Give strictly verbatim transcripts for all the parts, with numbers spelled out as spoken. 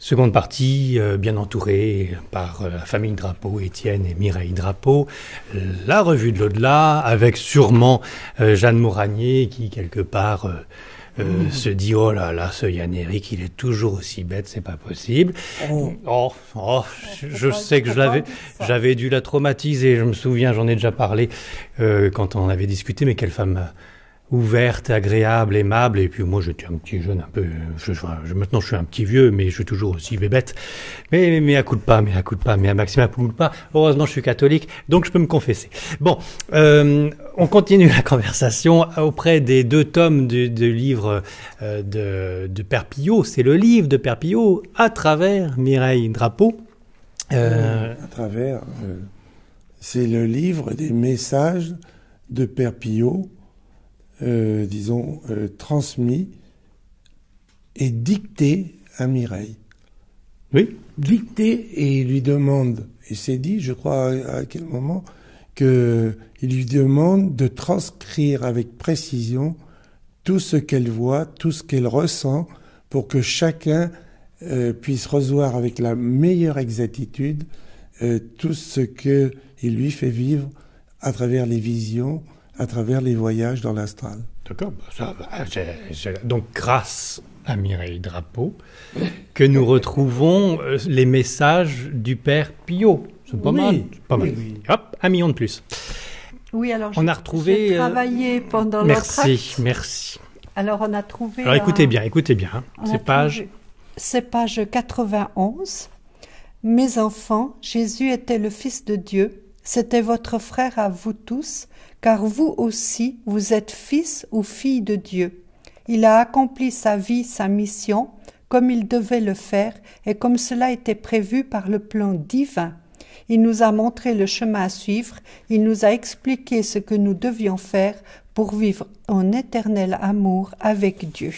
Seconde partie, euh, bien entourée par euh, la famille Drapeau, Étienne et Mireille Drapeau. La revue de l'au-delà, avec sûrement euh, Jeanne Mouranier qui, quelque part, euh, euh, mmh. se dit « Oh là là, ce Yann-Éric, il est toujours aussi bête, c'est pas possible. Oh. » Oh, oh, je, je sais que je l'avais, j'avais dû la traumatiser, je me souviens, j'en ai déjà parlé euh, quand on avait discuté, mais quelle femme... Euh, ouverte, agréable, aimable, et puis moi j'étais un petit jeune un peu, je, je, maintenant je suis un petit vieux, mais je suis toujours aussi bébête, mais, mais à coup de pas, mais à coup de pas, mais à maximum à coup de pas, heureusement je suis catholique, donc je peux me confesser. Bon, euh, on continue la conversation auprès des deux tomes de, de livres euh, de, de Père Pillot, c'est le livre de Père Pillot à travers Mireille Drapeau. Euh, à travers, euh, c'est le livre des messages de Père Pillot, Euh, disons, euh, transmis et dicté à Mireille. Oui. Dicté, et il lui demande, et c'est dit, je crois, à quel moment, qu'il lui demande de transcrire avec précision tout ce qu'elle voit, tout ce qu'elle ressent, pour que chacun euh, puisse recevoir avec la meilleure exactitude euh, tout ce qu'il lui fait vivre à travers les visions, à travers les voyages dans l'astral. D'accord. Donc, grâce à Mireille Drapeau, que nous retrouvons les messages du Père Pillot. C'est pas oui. mal. Pas oui, mal. Oui. Hop, un million de plus. Oui, alors on a retrouvé. J'ai travaillé pendant merci, l'entracte. merci. Alors, on a trouvé. Alors, écoutez un... bien, écoutez bien. Hein. C'est page. C'est page quatre-vingt-onze. Mes enfants, Jésus était le Fils de Dieu. C'était votre frère à vous tous, car vous aussi, vous êtes fils ou filles de Dieu. Il a accompli sa vie, sa mission, comme il devait le faire et comme cela était prévu par le plan divin. Il nous a montré le chemin à suivre, il nous a expliqué ce que nous devions faire pour vivre en éternel amour avec Dieu.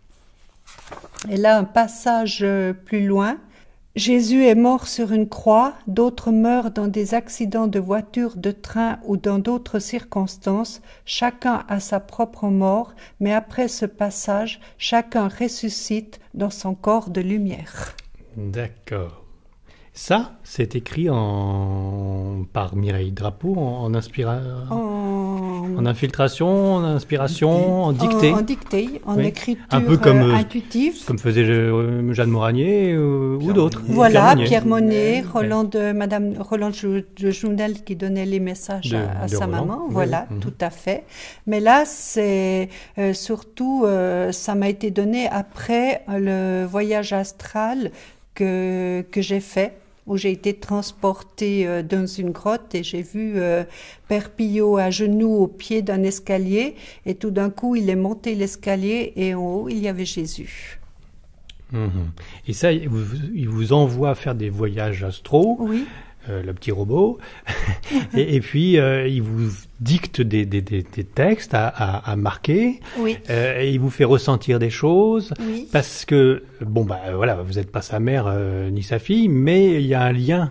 Et là, un passage plus loin. Jésus est mort sur une croix, d'autres meurent dans des accidents de voiture, de train ou dans d'autres circonstances. Chacun a sa propre mort, mais après ce passage, chacun ressuscite dans son corps de lumière. D'accord. Ça, c'est écrit en... par Mireille Drapeau, en, en, inspira... en... en infiltration, en inspiration, en dictée. En, en dictée, en oui. écriture un peu comme, euh, intuitive. Comme faisait Jeanne Mouranier euh, ou d'autres. Voilà, Pierre Monnet, Roland de Madame Roland de Jounel qui donnait les messages de, à, à sa Roland. maman. Oui. Voilà, mmh. tout à fait. Mais là, c'est euh, surtout, euh, ça m'a été donné après le voyage astral que que j'ai fait, où j'ai été transportée euh, dans une grotte et j'ai vu euh, Père Pillot à genoux au pied d'un escalier et tout d'un coup il est monté l'escalier et en haut il y avait Jésus. Mmh. Et ça, il vous, il vous envoie faire des voyages astraux, oui. euh, le petit robot, et, et puis euh, il vous dicte des, des, des, des textes à, à, à marquer, oui. euh, et il vous fait ressentir des choses, oui. parce que, bon, bah voilà, vous n'êtes pas sa mère euh, ni sa fille, mais il y a un lien.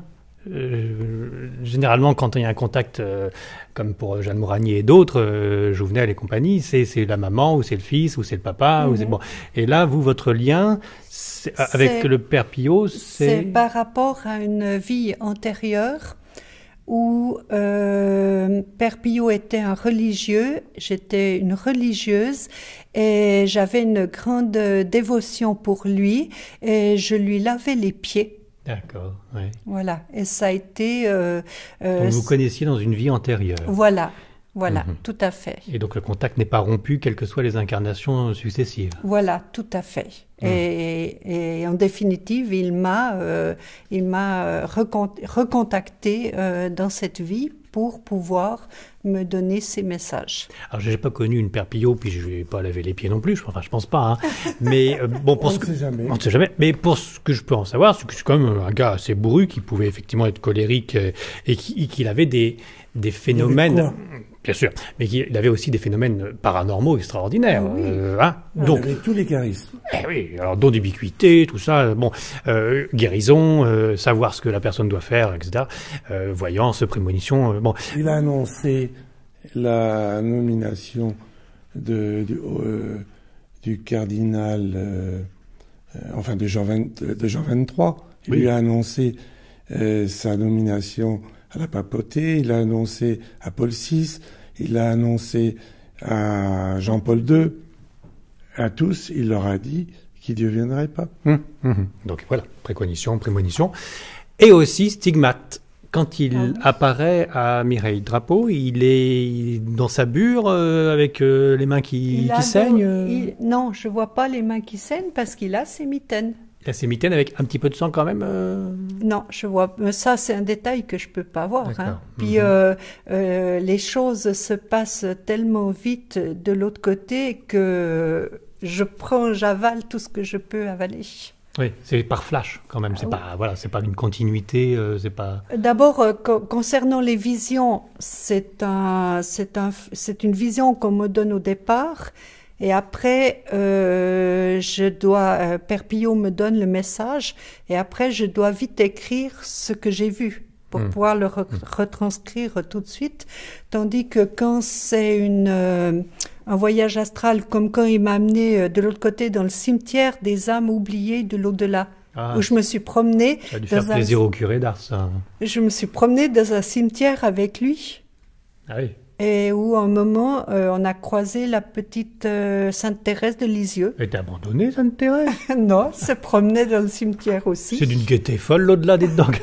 Euh, généralement, quand il y a un contact, euh, comme pour Jeanne Mouranier et d'autres, euh, Jouvenel et compagnie, c'est, c'est la maman, ou c'est le fils, ou c'est le papa, mm-hmm. ou c'est bon. Et là, vous, votre lien c'est, c'est, avec le Père Pillot, c'est... C'est par rapport à une vie antérieure où euh, Père Pillot était un religieux, j'étais une religieuse et j'avais une grande dévotion pour lui et je lui lavais les pieds. D'accord, oui. Voilà, et ça a été... Euh, euh, donc vous connaissiez dans une vie antérieure. Voilà, voilà, mm-hmm. tout à fait. Et donc le contact n'est pas rompu, quelles que soient les incarnations successives. Voilà, tout à fait. Mm. Et, et en définitive, il m'a, euh, il m'a recont- recontacté euh, dans cette vie pour pouvoir me donner ces messages. Alors, je n'ai pas connu une Père Pillot, puis je ne vais pas laver les pieds non plus, enfin, je pense pas. Hein. Mais euh, bon, pour on ce ne que... sait jamais. On ne sait jamais. Mais pour ce que je peux en savoir, c'est que c'est quand même un gars assez bourru, qui pouvait effectivement être colérique, euh, et, qui, et qu'il avait des, des phénomènes... Bien sûr, mais qu'il avait aussi des phénomènes paranormaux extraordinaires. Oui. Euh, hein. Ah, Donc, il avait tous les charismes. Eh oui, alors don d'ubiquité, tout ça, bon, euh, guérison, euh, savoir ce que la personne doit faire, et cetera. Euh, voyance, prémonition, euh, bon. Il a annoncé la nomination de, du, euh, du cardinal euh, euh, enfin de Jean, vingt, de Jean vingt-trois. Il Oui. lui a annoncé euh, sa nomination à la papauté, il a annoncé à Paul six, il a annoncé à Jean-Paul deux. À tous, il leur a dit qu'il ne deviendrait pas. Hum, hum, hum. Donc voilà, précognition, prémonition. Et aussi stigmate. Quand il Ah oui. apparaît à Mireille Drapeau, il est dans sa bure euh, avec euh, les mains qui, Il a qui de- saignent. euh. il- Non, je vois pas les mains qui saignent parce qu'il a ses mitaines. Il a ses mitaines avec un petit peu de sang quand même. euh. Non, je vois. mais Ça, c'est un détail que je peux pas voir. D'accord. Hein. Puis Mhm. euh, euh, les choses se passent tellement vite de l'autre côté que je prends, j'avale tout ce que je peux avaler. Oui, c'est par flash quand même. C'est Ah pas voilà, c'est pas une continuité. euh, c'est pas. D'abord, euh, co- concernant les visions, c'est un, c'est un, c'est une vision qu'on me donne au départ, et après, euh, je dois, euh, Père Pillot me donne le message, et après, je dois vite écrire ce que j'ai vu pour Mm. pouvoir le re- retranscrire tout de suite, tandis que quand c'est une euh, un voyage astral, comme quand il m'a amené euh, de l'autre côté dans le cimetière des âmes oubliées de l'au-delà, Ah, où je me suis promenée. ça a dû dans faire un- plaisir au curé d'Ars. ça. Je me suis promenée dans un cimetière avec lui Ah oui. et où, à un moment, euh, on a croisé la petite euh, Sainte Thérèse de Lisieux. Elle était abandonnée, Sainte Thérèse. Non, se promenait dans le cimetière aussi. C'est d'une gaieté folle l'au-delà des dents.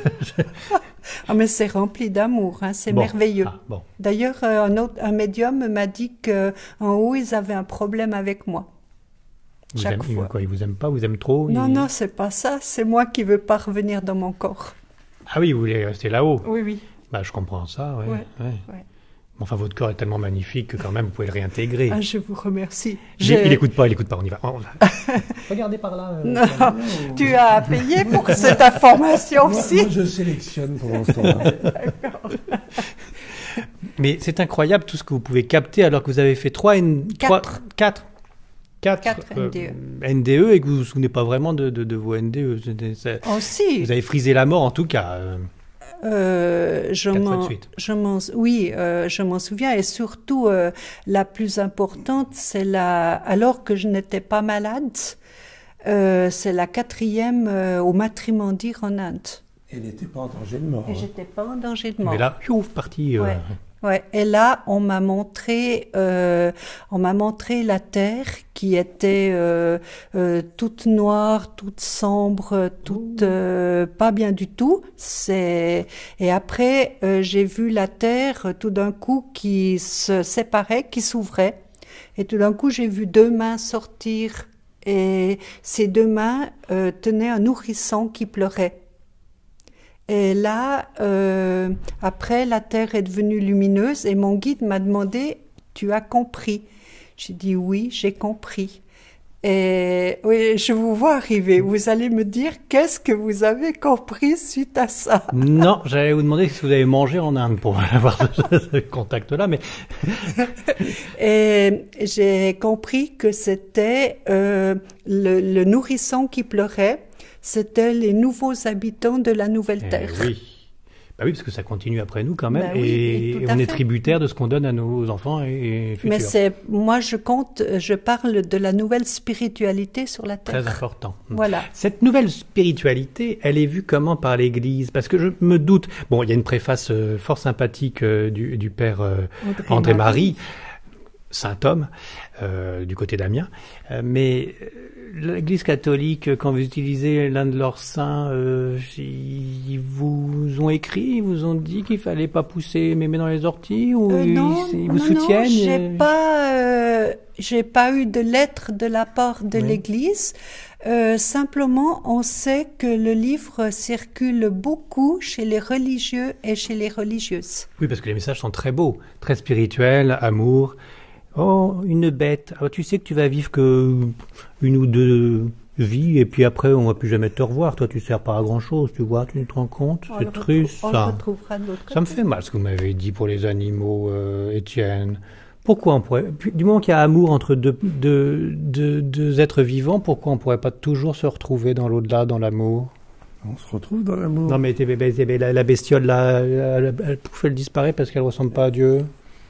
Ah, mais c'est rempli d'amour, hein, c'est Bon. merveilleux. Ah, bon. D'ailleurs, euh, un, autre, un médium m'a dit que en haut, ils avaient un problème avec moi. Vous Chaque aime- fois. Quoi, il vous aime pas, vous aime trop. Non, il- non, c'est pas ça. C'est moi qui veux pas revenir dans mon corps. Ah oui, vous voulez rester là-haut. Oui, oui. Bah, je comprends ça, ouais. Ouais, ouais. ouais. Mais enfin, votre corps est tellement magnifique que quand même, vous pouvez le réintégrer. Ah, je vous remercie. Il, J'ai- il écoute pas, il écoute pas, on y va. On- Regardez par là. euh, Non, tu as payé pour cette information Moi, aussi. moi, je sélectionne pendant ce temps-là. Mais c'est incroyable tout ce que vous pouvez capter alors que vous avez fait trois N... trois- Quatre. quatre. Quatre, Quatre euh, N D E. N D E et que vous vous souvenez pas vraiment de, de, de vos N D E. C'était- c'est- Aussi. Vous avez frisé la mort en tout cas. euh. Euh, je Quatre fois de m'en, suite. je m'en, oui, euh, je m'en souviens. Et surtout, euh, la plus importante, c'est la, alors que je n'étais pas malade, euh, c'est la quatrième euh, au Matrimondir en Inde. Elle n'était pas en danger de mort. Et hein. j'étais pas en danger de mort. Mais là, piouf, parti. euh, Ouais. Ouais. Et là, on m'a montré, euh, on m'a montré la terre qui était euh, euh, toute noire, toute sombre, toute euh, pas bien du tout. C'est et après euh, j'ai vu la terre euh, tout d'un coup qui se séparait, qui s'ouvrait. Et tout d'un coup, j'ai vu deux mains sortir et ces deux mains euh, tenaient un nourrisson qui pleurait. Et là, euh, après, la terre est devenue lumineuse et mon guide m'a demandé, tu as compris? J'ai dit oui, j'ai compris. Et oui, je vous vois arriver. Vous allez me dire qu'est-ce que vous avez compris suite à ça? Non, j'allais vous demander si vous avez mangé en Inde pour avoir ce, ce contact-là, mais Et j'ai compris que c'était euh, le, le nourrisson qui pleurait. C'était les nouveaux habitants de la nouvelle eh terre. oui. Bah oui, parce que ça continue après nous quand même, Bah oui, et, et tout et à on est fait. tributaire de ce qu'on donne à nos enfants et, et futurs. Mais c'est, moi, je compte, je parle de la nouvelle spiritualité sur la terre. Très important. Voilà. Cette nouvelle spiritualité, elle est vue comment par l'Église? Parce que je me doute. Bon, il y a une préface euh, fort sympathique euh, du, du père euh, André Marie, saint homme, euh, du côté d'Amiens. Euh, mais euh, l'Église catholique, quand vous utilisez l'un de leurs saints, euh, ils vous ont écrit, ils vous ont dit qu'il fallait pas pousser mémé dans les orties, ou Euh, ils, non, ils vous non, soutiennent? non, j'ai euh, pas, euh, j'ai pas eu de lettre de la part de Oui. l'Église. Euh, simplement, on sait que le livre circule beaucoup chez les religieux et chez les religieuses. Oui, parce que les messages sont très beaux, très spirituels, amour. Oh, une bête. Ah, tu sais que tu vas vivre que une ou deux vies, et puis après, on va plus jamais te revoir. Toi, tu sers pas à grand chose, tu vois, tu te rends compte? On le C'est triste, retrou- on ça. le retrouvera de l'autre Ça me côté. fait mal ce que vous m'avez dit pour les animaux, euh, Étienne. Pourquoi on pourrait, puis, du moment qu'il y a amour entre deux, deux, deux, deux êtres vivants, pourquoi on pourrait pas toujours se retrouver dans l'au-delà, dans l'amour? On se retrouve dans l'amour. Non, mais t'es- mais- mais- mais la, la bestiole, là, elle, elle, pouf, elle disparaît parce qu'elle ressemble pas à Dieu.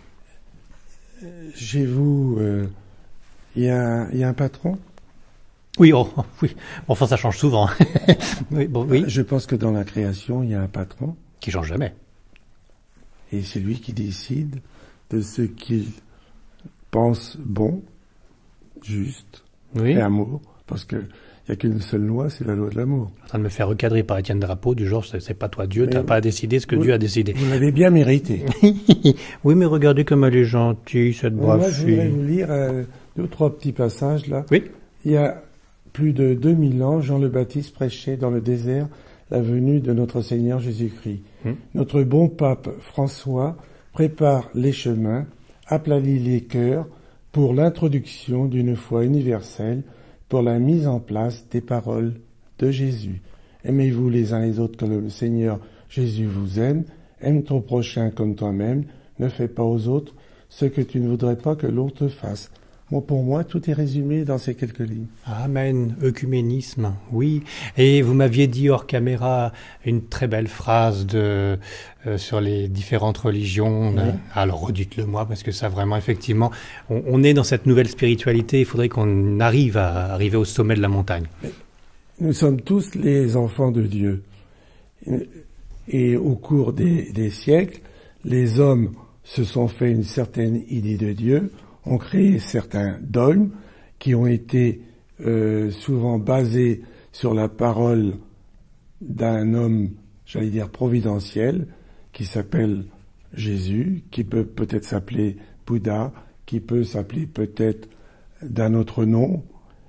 Chez vous, il euh, y, y a un patron Oui, oh, oui. Enfin, ça change souvent. oui, bon, oui. Je pense que dans la création, il y a un patron. Qui change jamais. Et c'est lui qui décide de ce qu'il pense bon, juste oui. et amour. Parce que il n'y a qu'une seule loi, c'est la loi de l'amour. En train de me faire recadrer par Étienne Drapeau, du genre, c'est, c'est pas toi Dieu, mais t'as pas à décider ce que vous, Dieu a décidé. Vous l'avez bien mérité. Oui, mais regardez comme elle est gentille, cette brave Moi, fille. je voudrais vous lire euh, deux ou trois petits passages là. Oui. Il y a plus de deux mille ans, Jean le Baptiste prêchait dans le désert la venue de notre Seigneur Jésus-Christ. Hum. Notre bon pape François prépare les chemins, aplanit les cœurs pour l'introduction d'une foi universelle, pour la mise en place des paroles de Jésus. Aimez-vous les uns les autres comme le Seigneur Jésus vous aime. Aime ton prochain comme toi-même. Ne fais pas aux autres ce que tu ne voudrais pas que l'autre fasse. Bon, pour moi, tout est résumé dans ces quelques lignes. Amen. Œcuménisme, oui. Et vous m'aviez dit hors caméra une très belle phrase de euh, sur les différentes religions. Oui. Alors redites-le moi, parce que ça vraiment, effectivement, on, on est dans cette nouvelle spiritualité. Il faudrait qu'on arrive à arriver au sommet de la montagne. Nous sommes tous les enfants de Dieu. Et au cours des, des siècles, les hommes se sont fait une certaine idée de Dieu, ont créé certains dogmes qui ont été euh, souvent basés sur la parole d'un homme, j'allais dire providentiel, qui s'appelle Jésus, qui peut peut-être s'appeler Bouddha, qui peut s'appeler peut-être d'un autre nom.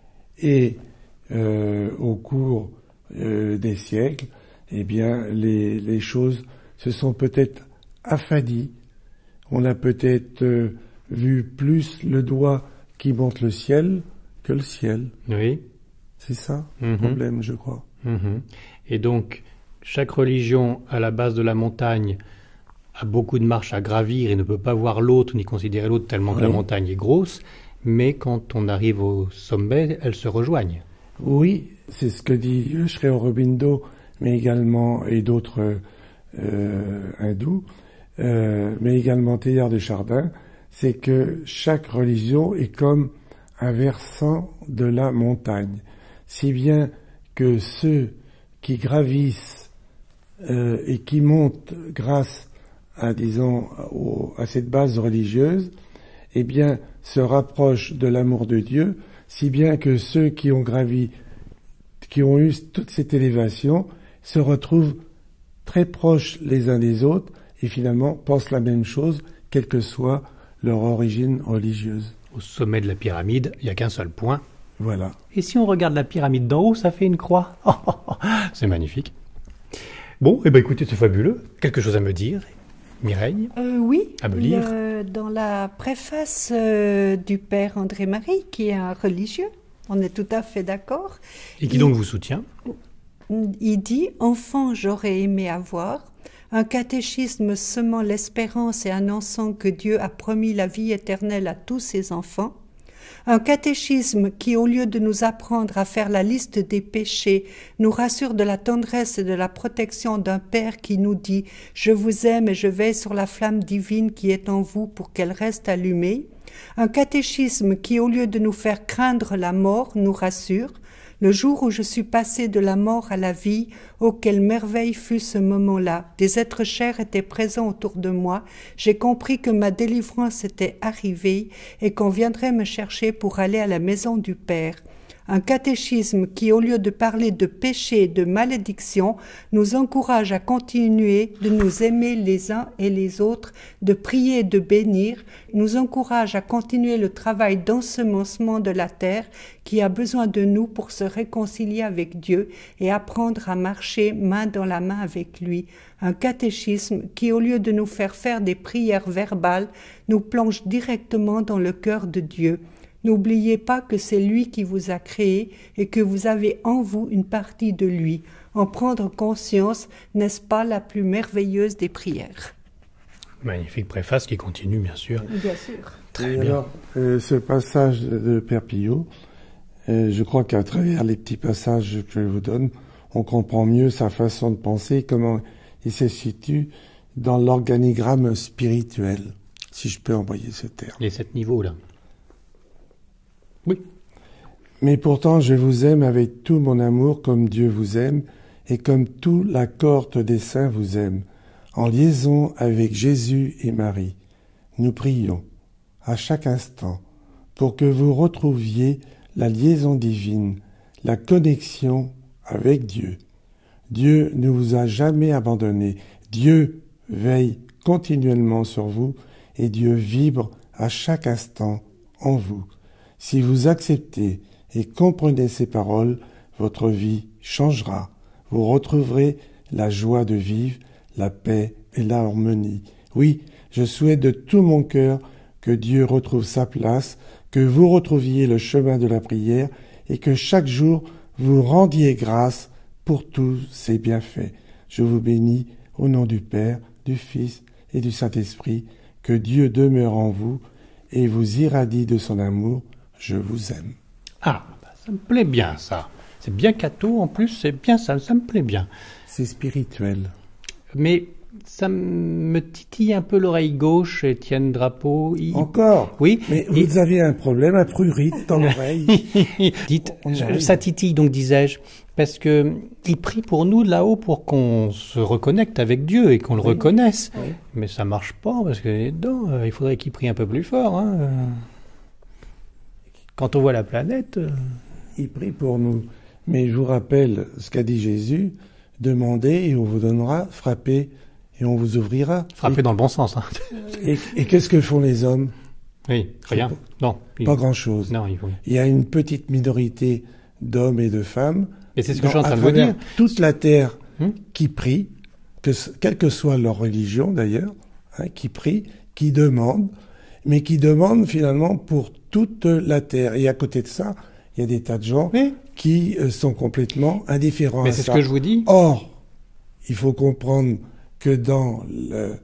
Et euh, au cours euh, des siècles, eh bien, les, les choses se sont peut-être affadies. On a peut-être euh, vu plus le doigt qui monte le ciel que le ciel. Oui. C'est ça mm-hmm. le problème, je crois. Mm-hmm. Et donc, chaque religion à la base de la montagne a beaucoup de marches à gravir et ne peut pas voir l'autre ni considérer l'autre tellement oui. que la montagne est grosse, mais quand on arrive au sommet, elles se rejoignent. Oui, c'est ce que dit Sri Aurobindo, mais également, et d'autres euh, hindous, euh, mais également Teilhard de Chardin, c'est que chaque religion est comme un versant de la montagne, si bien que ceux qui gravissent euh, et qui montent grâce à, disons, au, à cette base religieuse, eh bien, se rapprochent de l'amour de Dieu, si bien que ceux qui ont gravi, qui ont eu toute cette élévation, se retrouvent très proches les uns des autres et finalement pensent la même chose, quelle que soit leur origine religieuse. Au sommet de la pyramide, il n'y a qu'un seul point. Voilà. Et si on regarde la pyramide d'en haut, ça fait une croix. Oh, oh, oh, c'est magnifique. Bon, eh ben écoutez, c'est fabuleux. Quelque chose à me dire, Mireille? euh, Oui. À me lire. Le, dans la préface euh, du père André-Marie, qui est un religieux, on est tout à fait d'accord. Et qui il, donc vous soutient? Il dit « Enfant, j'aurais aimé avoir un catéchisme semant l'espérance et annonçant que Dieu a promis la vie éternelle à tous ses enfants. Un catéchisme qui, au lieu de nous apprendre à faire la liste des péchés, nous rassure de la tendresse et de la protection d'un Père qui nous dit « Je vous aime et je veille sur la flamme divine qui est en vous pour qu'elle reste allumée. » Un catéchisme qui, au lieu de nous faire craindre la mort, nous rassure. Le jour où je suis passé de la mort à la vie, oh quelle merveille fut ce moment-là. Des êtres chers étaient présents autour de moi. J'ai compris que ma délivrance était arrivée et qu'on viendrait me chercher pour aller à la maison du Père. Un catéchisme qui, au lieu de parler de péché et de malédiction, nous encourage à continuer de nous aimer les uns et les autres, de prier et de bénir, nous encourage à continuer le travail d'ensemencement de la terre qui a besoin de nous pour se réconcilier avec Dieu et apprendre à marcher main dans la main avec lui. Un catéchisme qui, au lieu de nous faire faire des prières verbales, nous plonge directement dans le cœur de Dieu. N'oubliez pas que c'est lui qui vous a créé et que vous avez en vous une partie de lui. En prendre conscience, n'est-ce pas la plus merveilleuse des prières? Magnifique préface qui continue, bien sûr. Bien sûr. Très et bien. Alors, euh, ce passage de Père Pillot, euh, je crois qu'à travers les petits passages que je vous donne, on comprend mieux sa façon de penser, comment il se situe dans l'organigramme spirituel, si je peux envoyer ce terme. Les sept niveaux, là. Oui. Mais pourtant je vous aime avec tout mon amour comme Dieu vous aime et comme toute la cohorte des saints vous aime. En liaison avec Jésus et Marie, nous prions à chaque instant pour que vous retrouviez la liaison divine, la connexion avec Dieu. Dieu ne vous a jamais abandonné. Dieu veille continuellement sur vous et Dieu vibre à chaque instant en vous. Si vous acceptez et comprenez ces paroles, votre vie changera. Vous retrouverez la joie de vivre, la paix et l'harmonie. Oui, je souhaite de tout mon cœur que Dieu retrouve sa place, que vous retrouviez le chemin de la prière et que chaque jour vous rendiez grâce pour tous ces bienfaits. Je vous bénis au nom du Père, du Fils et du Saint-Esprit. Que Dieu demeure en vous et vous irradie de son amour. Je vous aime. Ah, bah, ça me plaît bien ça. C'est bien catho en plus, c'est bien ça, ça me plaît bien. C'est spirituel. Mais ça me titille un peu l'oreille gauche, Étienne Drapeau. Il... Encore? Oui. Mais et... vous avez un problème, un prurite dans l'oreille. Dites, je, ça titille donc, disais-je, parce que il prie pour nous là-haut pour qu'on se reconnecte avec Dieu et qu'on le oui. reconnaisse. Oui. Mais ça marche pas parce que les dents, euh, il faudrait qu'il prie un peu plus fort. Hein. Quand on voit la planète... Euh... Il prie pour nous. Mais je vous rappelle ce qu'a dit Jésus, demandez et on vous donnera, frappez et on vous ouvrira. Frappez et... dans le bon sens. Hein. Et, et qu'est-ce que font les hommes? Oui, rien. Pas, non. Pas il... grand-chose. Non, il faut... Il y a une petite minorité d'hommes et de femmes. Et c'est ce que je suis en train de vous dire. Toute la terre hum? qui prie, que, quelle que soit leur religion d'ailleurs, hein, qui prie, qui demande, mais qui demande finalement pour toute la terre. Et à côté de ça, il y a des tas de gens oui. qui euh, sont complètement indifférents mais à ça. Mais c'est ce que je vous dis. Or, il faut comprendre que dans le,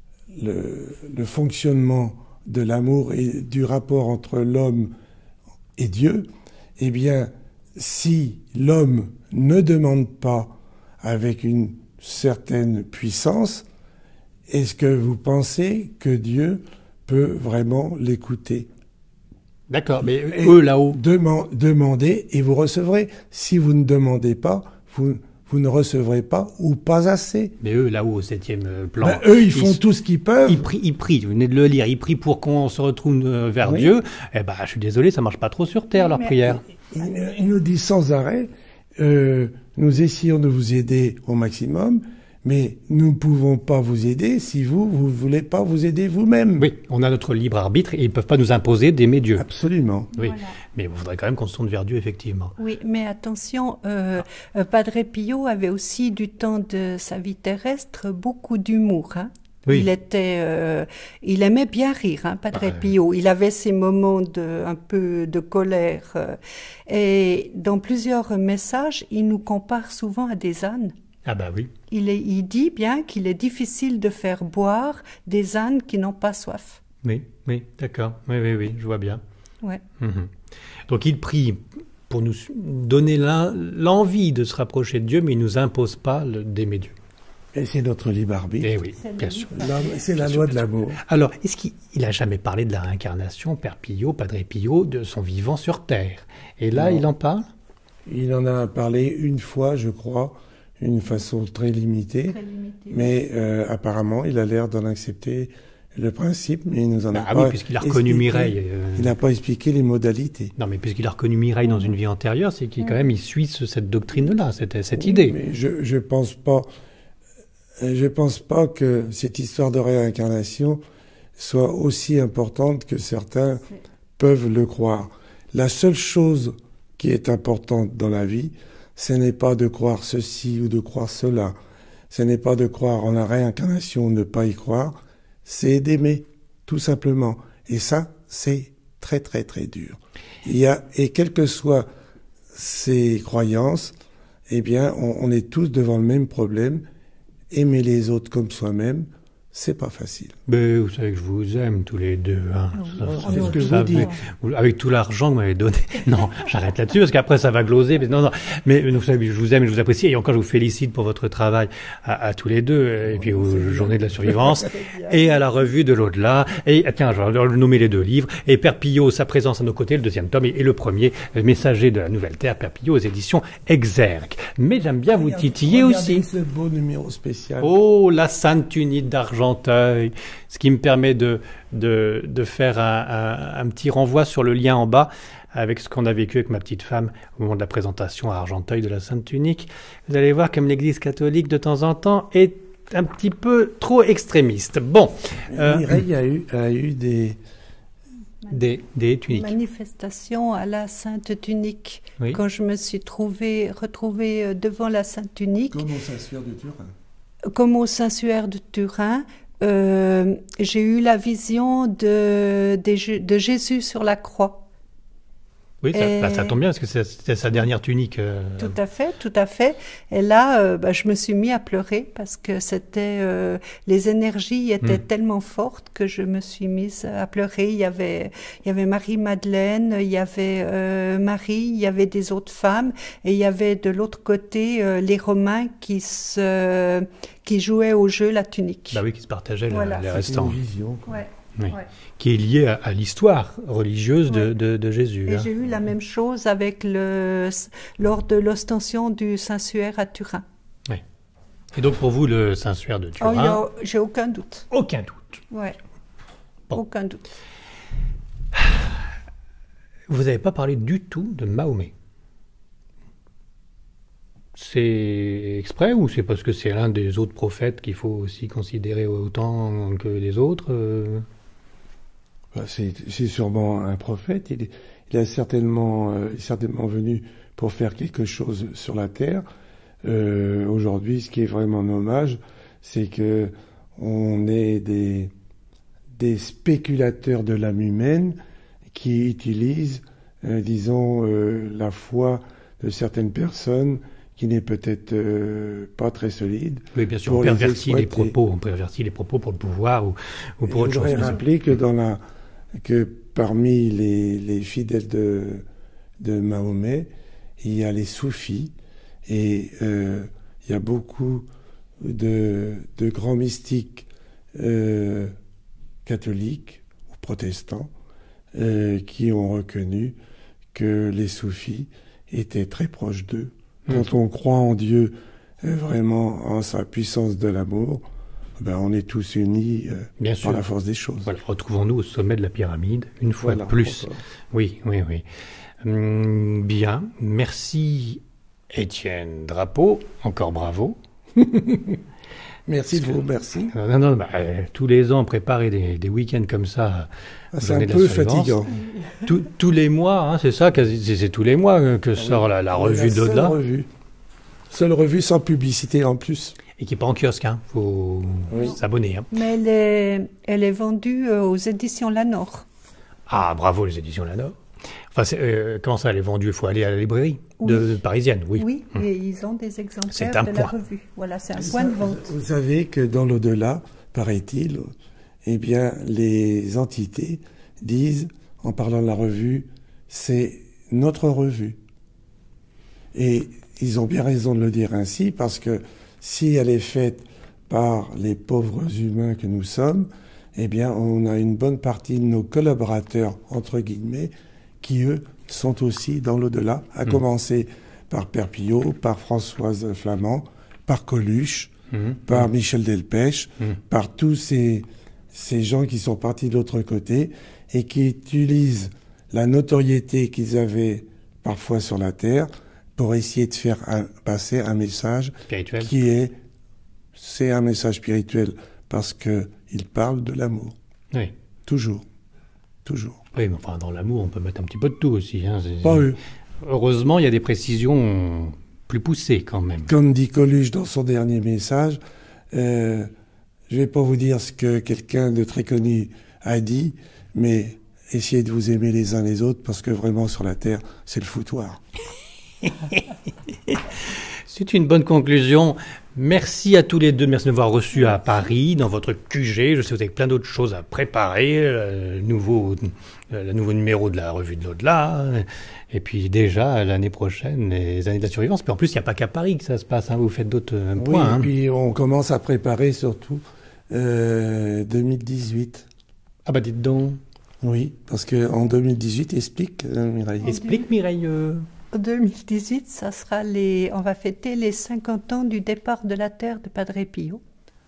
le, le fonctionnement de l'amour et du rapport entre l'homme et Dieu, eh bien, si l'homme ne demande pas avec une certaine puissance, est-ce que vous pensez que Dieu peut vraiment l'écouter? D'accord, mais et eux là-haut... Demand, demandez et vous recevrez. Si vous ne demandez pas, vous, vous ne recevrez pas ou pas assez. Mais eux là-haut, au septième plan... Ben, eux, ils font ils, tout ce qu'ils peuvent. Ils prient, ils prient, vous venez de le lire, ils prient pour qu'on se retrouve vers oui. Dieu. Eh ben, je suis désolé, ça marche pas trop sur terre, leur prière. Ils, ils nous disent sans arrêt, euh, nous essayons de vous aider au maximum, mais nous ne pouvons pas vous aider si vous, vous ne voulez pas vous aider vous-même. Oui, on a notre libre arbitre et ils ne peuvent pas nous imposer d'aimer Dieu. Absolument. Oui, voilà. Mais il faudrait quand même qu'on se tourne vers Dieu, effectivement. Oui, mais attention, euh, euh, Padre Pio avait aussi, du temps de sa vie terrestre, beaucoup d'humour, hein. Oui. Il était, euh, il aimait bien rire, hein, Padre ah, Pio. Oui. Il avait ses moments de, un peu de colère. Euh, et dans plusieurs messages, il nous compare souvent à des ânes. Ah bah oui. Il, est, il dit bien qu'il est difficile de faire boire des ânes qui n'ont pas soif. Oui, oui, d'accord. Oui, oui, oui, je vois bien. Ouais. Mmh. Donc il prie pour nous donner l'envie de se rapprocher de Dieu, mais il ne nous impose pas d'aimer Dieu. Et c'est notre libre arbitre. Eh oui, bien sûr. C'est la loi de l'amour. Alors, est-ce qu'il n'a jamais parlé de la réincarnation, Père Pio, Padre Pio, de son vivant sur Terre? Et là, non. il en parle? Il en a parlé une fois, je crois, d'une façon très limitée. Très limitée. Mais euh, apparemment, il a l'air d'en accepter le principe, mais il nous en a ah pas oui, puisqu'il a reconnu expliqué, Mireille. Euh... Il n'a pas expliqué les modalités. Non, mais puisqu'il a reconnu Mireille dans une vie antérieure, c'est qu'il quand même il suit ce, cette doctrine-là, cette, cette oui, idée. Mais je je pense pas, je pense pas que cette histoire de réincarnation soit aussi importante que certains peuvent le croire. La seule chose qui est importante dans la vie, ce n'est pas de croire ceci ou de croire cela. Ce n'est pas de croire en la réincarnation ou ne pas y croire. C'est d'aimer, tout simplement. Et ça, c'est très, très, très dur. Il y a, et quelles que soient ces croyances, eh bien, on, on est tous devant le même problème. Aimer les autres comme soi-même, c'est pas facile. Mais vous savez que je vous aime tous les deux. Hein. Ça, Oh, ça, c'est vous ce que je savez. vous dis. Vous- Avec tout l'argent que vous m'avez donné. Non, j'arrête là-dessus parce qu'après ça va gloser. Mais non, non. Mais vous savez, je vous aime et je vous apprécie. Et encore, je vous félicite pour votre travail à, à tous les deux. Et puis aux Journées de la Survivance et à la Revue de l'Au-delà. Et ah, tiens, je vais nommer les deux livres. Et Père Pillot, sa présence à nos côtés, le deuxième tome, et, et le premier, le Messager de la Nouvelle Terre, Père Pillot aux éditions Exergue. Mais j'aime bien vous titiller Regardez aussi. ce beau numéro spécial. Oh, la Sainte Tunite d'Argenteuil, ce qui me permet de, de, de faire un, un, un petit renvoi sur le lien en bas avec ce qu'on a vécu avec ma petite femme au moment de la présentation à Argenteuil de la Sainte Tunique. Vous allez voir comme l'Église catholique de temps en temps est un petit peu trop extrémiste. Bon, euh, Mireille a eu, a eu des... des, des tuniques. Manifestation à la Sainte Tunique. Oui. Quand je me suis trouvée, retrouvée euh, devant la Sainte Tunique, Comment ça se fait de Turin? comme au Saint-Suaire de Turin, euh, j'ai eu la vision de, des Jé- de Jésus sur la croix. Oui, ça, Et- bah, ça tombe bien parce que c'est- c'était sa dernière tunique. euh, Tout à fait, tout à fait. Et là, euh, bah, je me suis mis à pleurer parce que c'était euh, les énergies étaient Mm. tellement fortes que je me suis mise à pleurer. Il y avait, il y avait Marie-Madeleine, il y avait euh, Marie, il y avait des autres femmes, et il y avait de l'autre côté euh, les Romains qui se, qui jouaient au jeu la tunique. Bah oui, qui se partageaient le- Voilà. les C'est restants. une vision. quoi. Ouais. Oui. Ouais. Qui est liée à, à l'histoire religieuse de, Ouais. de, de Jésus. Et hein. j'ai eu la même chose avec le, lors de l'ostension du Saint-Suaire à Turin. Et donc pour vous, le Saint-Suaire de Oh, il y Turin, a- j'ai aucun doute. aucun doute. Ouais. Bon. Aucun doute. Vous n'avez pas parlé du tout de Mahomet. C'est exprès ou c'est parce que c'est l'un des autres prophètes qu'il faut aussi considérer autant que les autres euh Bah, c'est c'est sûrement un prophète. Il, est- il a certainement, euh, certainement venu pour faire quelque chose sur la terre. Euh, Aujourd'hui, ce qui est vraiment dommage, c'est que on est des, des spéculateurs de l'âme humaine qui utilisent, euh, disons, euh, la foi de certaines personnes qui n'est peut-être euh, pas très solide. Oui, bien sûr, Pour on les pervertit les exploiter. propos, on pervertit les propos pour le pouvoir ou, ou pour Et autre je voudrais chose. rappeler que dans la que parmi les, les fidèles de, de Mahomet, il y a les soufis et euh, il y a beaucoup de, de grands mystiques euh, catholiques ou protestants euh, qui ont reconnu que les soufis étaient très proches d'eux. Mmh. Quand on croit en Dieu, euh, vraiment en sa puissance de l'amour, ben on est tous unis euh, Bien par sûr. la force des choses. Voilà, retrouvons-nous au sommet de la pyramide, une fois Voilà, de plus. encore. Oui, oui, oui. Hum, bien, merci Étienne Drapeau, encore bravo. Merci de vous, merci. Non, non, non, bah, euh, tous les ans, préparer des, des week-ends comme ça, Ah, c'est journée un de la peu Survivance. fatigant. Tous- tous les mois, hein, c'est ça, quasi- c'est c'est tous les mois euh, que sort la, la revue seule d'au-delà, revue. Seule revue sans publicité en plus. et qui n'est pas en kiosque, hein, faut Oui. s'abonner. Hein. Mais elle est, elle est vendue euh, aux éditions Lanor. Ah, bravo les éditions Lanor. Enfin, c'est, euh, comment ça, elle est vendue? Il faut aller à la librairie de, parisienne, oui. Oui, Hum. et ils ont des exemplaires C'est un de la point. revue. Voilà, c'est un point de vente. Vous savez que dans l'au-delà, paraît-il, eh bien, les entités disent, en parlant de la revue, c'est notre revue. Et ils ont bien raison de le dire ainsi, parce que si elle est faite par les pauvres humains que nous sommes, eh bien, on a une bonne partie de nos collaborateurs, entre guillemets, qui, eux, sont aussi dans l'au-delà, à Mmh. commencer par Père Pillot, par Françoise Flamand, par Coluche, Mhm. par Michel Delpech, Mmh. par tous ces, ces gens qui sont partis de l'autre côté et qui utilisent la notoriété qu'ils avaient parfois sur la Terre pour essayer de faire un- passer un message Spirituel. qui est, c'est un message spirituel parce que il parle de l'amour. Oui. Toujours. Toujours. Oui, mais enfin, dans l'amour, on peut mettre un petit peu de tout aussi. Hein. C'est- Pas eux. Heureusement, il y a des précisions plus poussées quand même. Comme dit Coluche dans son dernier message, euh, je vais pas vous dire ce que quelqu'un de très connu a dit, mais essayez de vous aimer les uns les autres parce que vraiment sur la Terre, c'est le foutoir. C'est une bonne conclusion. Merci à tous les deux. Merci de m'avoir reçu à Paris, dans votre Q G. Je sais que vous avez plein d'autres choses à préparer. Euh, nouveau, euh, le nouveau numéro de la Revue de l'Au-delà. Et puis déjà, l'année prochaine, les années de la survivance. Puis en plus, il n'y a pas qu'à Paris que ça se passe. Hein. Vous faites d'autres euh, Oui, points. et Hein. puis on commence à préparer surtout euh, deux mille dix-huit. Ah bah dites donc. Oui, parce qu'en deux mille dix-huit, explique, euh, Mireille. Explique Mireille. Euh... En deux mille dix-huit, ça sera les, on va fêter les cinquante ans du départ de la terre de Padre Pio.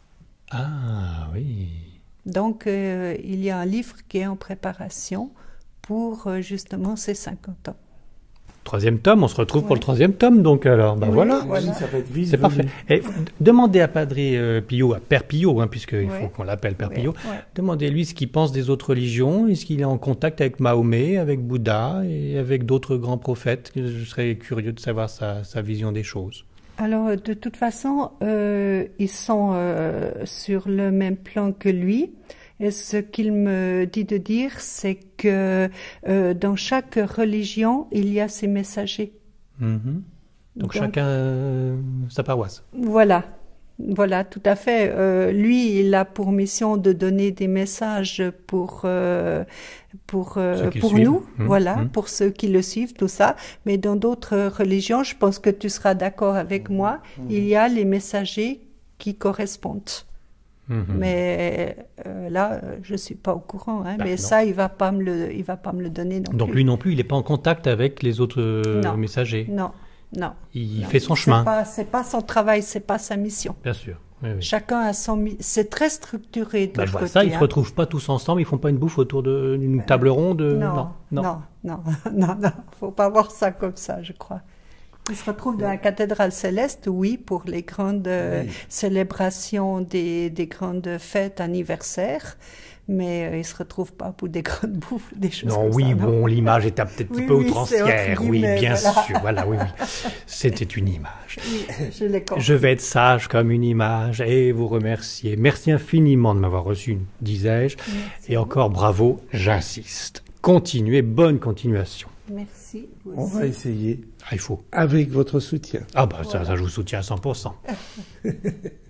Ah oui. Donc, euh, il y a un livre qui est en préparation pour euh, justement ces cinquante ans. Troisième tome, on se retrouve Ouais. pour le troisième tome, donc alors, ben Oui, voilà. voilà. Ça va être vite C'est venu. parfait. Et demandez à Padre euh, Pio, à Père Pio, hein, puisqu'il Ouais. faut qu'on l'appelle Père Ouais, Pio, ouais. demandez-lui ce qu'il pense des autres religions. Est-ce qu'il est en contact avec Mahomet, avec Bouddha et avec d'autres grands prophètes? Je serais curieux de savoir sa, sa vision des choses. Alors, de toute façon, euh, ils sont euh, sur le même plan que lui. Et ce qu'il me dit de dire, c'est que euh, dans chaque religion, il y a ses messagers. Mhm. Donc, Donc, chacun euh, sa paroisse. Voilà, voilà, tout à fait. Euh, lui, il a pour mission de donner des messages pour euh, pour euh, Ceux qui le pour suivent. nous, Mmh, voilà, mmh. pour ceux qui le suivent, tout ça. Mais dans d'autres religions, je pense que tu seras d'accord avec moi, il y a les messagers qui correspondent. Mhm. Mais euh, là, euh, je suis pas au courant. Hein, Bah, mais non. ça, il va pas me le, il va pas me le donner non Donc plus. lui non plus, il n'est pas en contact avec les autres euh, Non. messagers. Non, non. Il non. fait son C'est chemin. pas- C'est pas son travail, c'est pas sa mission. Bien sûr. Oui, oui. Chacun a son. mi- C'est très structuré de Bah, je leur vois côté. ça, ils ne hein. se retrouvent pas tous ensemble, ils font pas une bouffe autour de- d'une table ronde. euh, Non, non, non, non, non, non, faut pas voir ça comme ça, je crois. Ils se retrouvent dans la cathédrale céleste, oui, pour les grandes euh, Oui. célébrations des, des grandes fêtes anniversaires, mais euh, ils se retrouvent pas pour des grandes bouffes, des choses Non, comme oui, ça. bon, l'image était peut-être un Oui, peu oui, c'est outrancière, entre oui, guillemets, bien voilà. sûr, voilà, oui, oui. C'était une image. Oui, je l'ai compris. Je vais être sage comme une image et vous remercier. Merci infiniment de m'avoir reçu, disais-je, et encore bravo, j'insiste. Continuez, bonne continuation. Merci. vous On aussi. va essayer Ah, il faut. avec votre soutien. Ah, bah, ça, ça, je vous soutiens à cent pour cent.